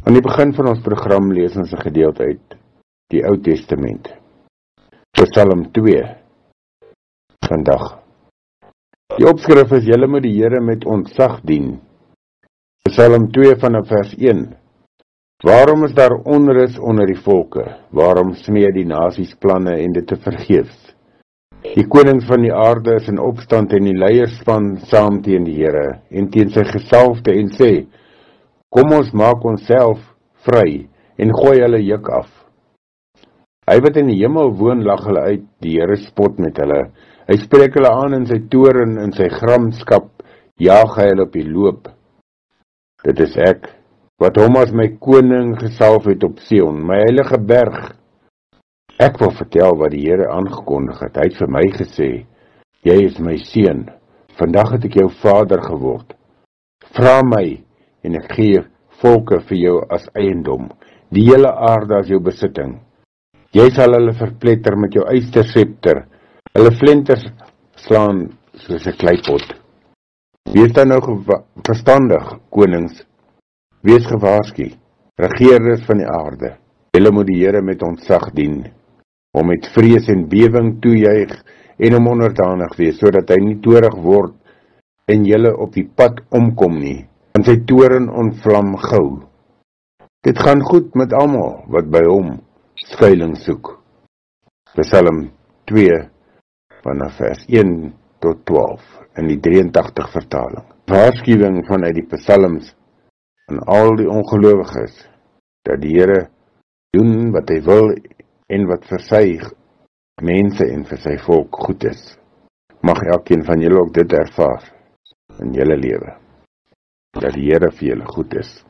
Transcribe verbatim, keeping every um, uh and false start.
Aan die begin van ons program lees ons 'n gedeelte uit die Ou Testament. Psalm twee. Vandag. Die opskrif is: Julle moet die Here met ontzag dien. Psalm twee vanaf vers een. Waarom is daar onrus onder die volke? Waarom smee die nasies planne en dit te vergeefs? Die konings van die aarde is in opstand en die leiers span saam teen die Here en teen sy gesalfde en sê: Kom ons maak onsself vry en gooi hulle juk af. Hy wat in die hemel woon lag hulle uit, die Here spot met hulle. Hy spreek hulle aan in sy toorn, in sy gramskap jaag hy hulle op die loop. Dit is ek, wat hom as my koning gesalf het op Sion, my heilige berg. Ek wil vertel wat die Here aangekondig het. Hy het vir my gesê: Jy is my seun, vandag het ek jou vader geword. Vra my, en ek gee volke vir jou as eiendom, die hele aarde as jou besitting. Jy sal hulle verpletter met jou ysterscepter, hulle flenters slaan soos 'n kleipot. Wees dan nou verstandig, konings, wees gewaarsku, regeerders van die aarde. Julle moet die Here met ontzag dien, hom met vrees en bewing toejuig en hom onderdanig wees, sodat hy nie toornig word en julle op die pad omkom nie, en sy toorn ontvlam gou. Dit gaan goed met almal wat by hom skuilings soek. Psalm twee vanaf vers een tot twaalf in die drieëntagtig vertaling. Waarskuwing vanuit die psalms aan al die ongelowiges dat die Here doen wat hy wil en wat vir sy mense en vir sy volk goed is. Mag elkeen van julle ook dit ervaar in julle lewe, dat die Here vir julle goed is.